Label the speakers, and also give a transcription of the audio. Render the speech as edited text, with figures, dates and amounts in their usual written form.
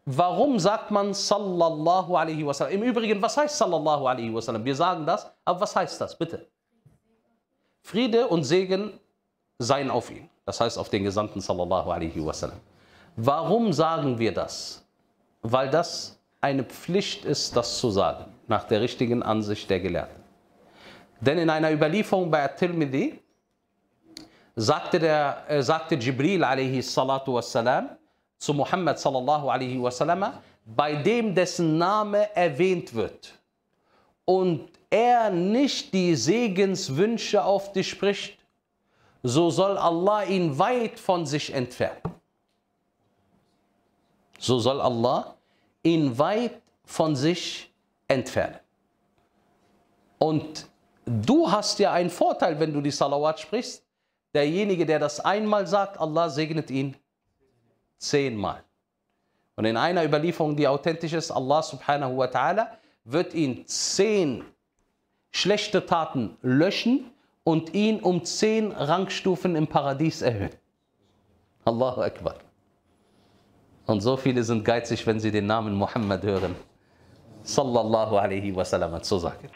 Speaker 1: warum sagt man sallallahu alaihi wasallam? Im Übrigen, was heißt sallallahu alaihi wasallam? Wir sagen das, aber was heißt das, bitte? Friede und Segen seien auf ihn. Das heißt auf den Gesandten sallallahu alaihi wasallam. Warum sagen wir das? Weil das eine Pflicht ist, das zu sagen, nach der richtigen Ansicht der Gelehrten. Denn in einer Überlieferung bei At-Tirmidhi sagte Jibril alaihi salatu wassalam zu Muhammad sallallahu alaihi wasallam, bei dem dessen Name erwähnt wird und er nicht die Segenswünsche auf dich spricht, so soll Allah ihn weit von sich entfernen. So soll Allah ihn weit von sich entfernen. Und du hast ja einen Vorteil, wenn du die Salawat sprichst. Derjenige, der das einmal sagt, Allah segnet ihn 10-mal. Und in einer Überlieferung, die authentisch ist, Allah subhanahu wa ta'ala wird ihn 10 schlechte Taten löschen und ihn um 10 Rangstufen im Paradies erhöhen. Allahu Akbar. Und so viele sind geizig, wenn sie den Namen Muhammad hören. Sallallahu alaihi wasallam zu sagen.